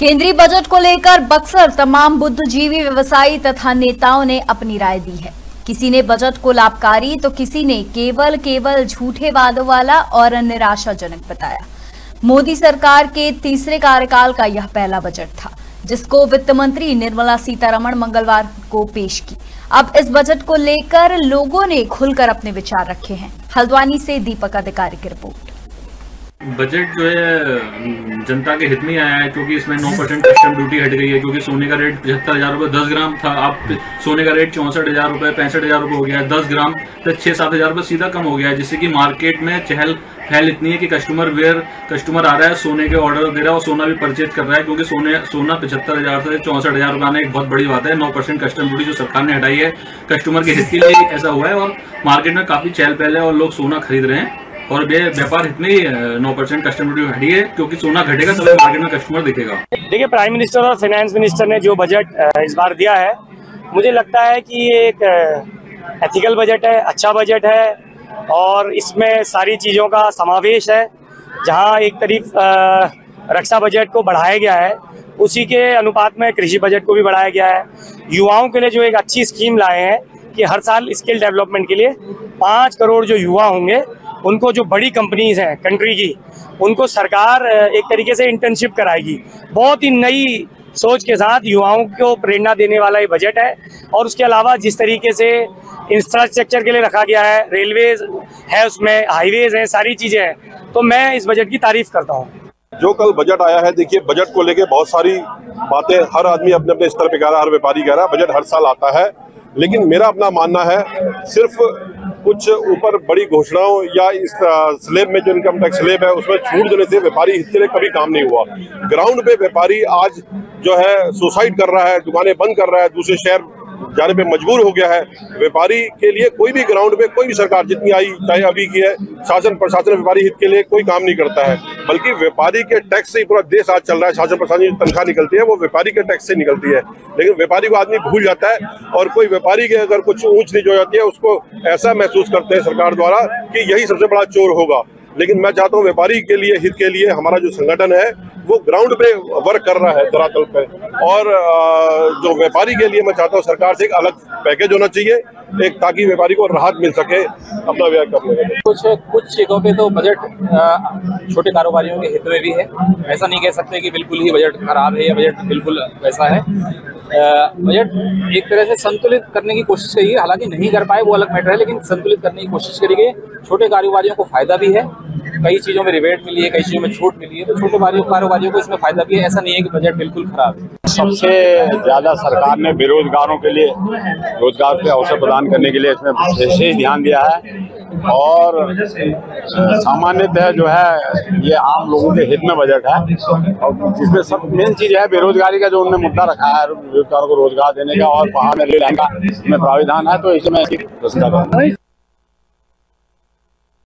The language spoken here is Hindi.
केंद्रीय बजट को लेकर बक्सर तमाम बुद्धिजीवी व्यवसायी तथा नेताओं ने अपनी राय दी है। किसी ने बजट को लाभकारी तो किसी ने केवल झूठे वादों वाला और निराशाजनक बताया। मोदी सरकार के तीसरे कार्यकाल का यह पहला बजट था जिसको वित्त मंत्री निर्मला सीतारमण मंगलवार को पेश की। अब इस बजट को लेकर लोगों ने खुलकर अपने विचार रखे हैं। हल्द्वानी से दीपक अधिकारी की रिपोर्ट। बजट जो है जनता के हित में आया है क्योंकि इसमें 9% कस्टम ड्यूटी हट गई है, क्योंकि सोने का रेट 75,000 रुपये 10 ग्राम था। अब सोने का रेट 64,000 रुपये 65,000 रुपये हो गया है। 10 ग्राम तो 6-7 रुपये सीधा कम हो गया है, जिससे कि मार्केट में चहल पहल इतनी है कि कस्टमर आ रहा है, सोने के ऑर्डर दे रहा है और सोना भी परचेज कर रहा है, क्योंकि सोना 75,000 से 64,000 रुपये आना एक बहुत बड़ी बात है। 9% कस्टम ड्यूटी जो सरकार ने हटाई है कस्टमर के हित के लिए ऐसा हुआ है और मार्केट में काफी चहल पहल है और लोग सोना खरीद रहे हैं और व्यापार हित में ही 9% कस्टम ड्यूटी हटी है, क्योंकि सोना घटेगा तभी मार्केट में कस्टमर दिखेगा। देखिए, प्राइम मिनिस्टर और फाइनेंस मिनिस्टर ने जो बजट इस बार दिया है, मुझे लगता है कि ये एक एथिकल बजट है, अच्छा बजट है और इसमें सारी चीज़ों का समावेश है। जहां एक तरफ रक्षा बजट को बढ़ाया गया है, उसी के अनुपात में कृषि बजट को भी बढ़ाया गया है। युवाओं के लिए जो एक अच्छी स्कीम लाए हैं कि हर साल स्किल डेवलपमेंट के लिए 5 करोड़ जो युवा होंगे उनको, जो बड़ी कंपनीज हैं कंट्री की, उनको सरकार एक तरीके से इंटर्नशिप कराएगी। बहुत ही नई सोच के साथ युवाओं को प्रेरणा देने वाला ये बजट है। और उसके अलावा जिस तरीके से इंफ्रास्ट्रक्चर के लिए रखा गया है, रेलवेज है, उसमें हाईवेज हैं, सारी चीज़ें हैं, तो मैं इस बजट की तारीफ करता हूँ। जो कल बजट आया है, देखिए बजट को लेके बहुत सारी बातें हर आदमी अपने अपने स्तर पे कह रहा है, हर व्यापारी कह रहा है। बजट हर साल आता है, लेकिन मेरा अपना मानना है सिर्फ कुछ ऊपर बड़ी घोषणाओं या इस स्लैब में जो इनकम टैक्स स्लैब है उसमें छूट देने से व्यापारी हित के लिए कभी काम नहीं हुआ। ग्राउंड पे व्यापारी आज जो है सुसाइड कर रहा है, दुकानें बंद कर रहा है, दूसरे शहर जाने पे मजबूर हो गया है। व्यापारी के लिए कोई भी ग्राउंड पे कोई भी सरकार जितनी आई, चाहे अभी की है, शासन प्रशासन व्यापारी हित के लिए कोई काम नहीं करता है, बल्कि व्यापारी के टैक्स से ही पूरा देश आज चल रहा है। शासन प्रशासन की तनख्वाह निकलती है वो व्यापारी के टैक्स से निकलती है, लेकिन व्यापारी को आदमी भूल जाता है और कोई व्यापारी के अगर कुछ ऊंच नीच हो जाती है उसको ऐसा महसूस करते हैं सरकार द्वारा कि यही सबसे बड़ा चोर होगा। लेकिन मैं चाहता हूँ व्यापारी के लिए, हित के लिए हमारा जो संगठन है वो ग्राउंड पे वर्क कर रहा है धरातल पे, और जो व्यापारी के लिए मैं चाहता हूँ सरकार से एक अलग पैकेज होना चाहिए, एक ताकि व्यापारी को राहत मिल सके अपना व्यय करने में। कुछ जगहों पे तो बजट छोटे कारोबारियों के हित में भी है। ऐसा नहीं कह सकते कि बिल्कुल ही बजट खराब है या बजट बिल्कुल वैसा है। बजट एक तरह से संतुलित करने की कोशिश करी है, हालांकि नहीं कर पाए वो अलग मैटर है, लेकिन संतुलित करने की कोशिश करी गई। छोटे कारोबारियों को फायदा भी है, कई चीज़ों में रिबेट मिली है, कई चीज़ों में छूट मिली है, तो छोटे कारोबारियों को इसमें फायदा भी है। ऐसा नहीं है कि बजट बिल्कुल खराब है। सबसे ज़्यादा सरकार ने बेरोजगारों के लिए रोजगार के अवसर प्रदान करने के लिए इसमें विशेष ध्यान दिया है और सामान्यतः जो है ये आम लोगों के हित में बजट है और जिसमें सब मेन चीज़ है बेरोजगारी का, जो उन्होंने मुद्दा रखा है बेरोजगारों को रोजगार देने का और वहाँ में रेल लाइन का प्राविधान है, तो इसमें प्रशंसा करता हूं।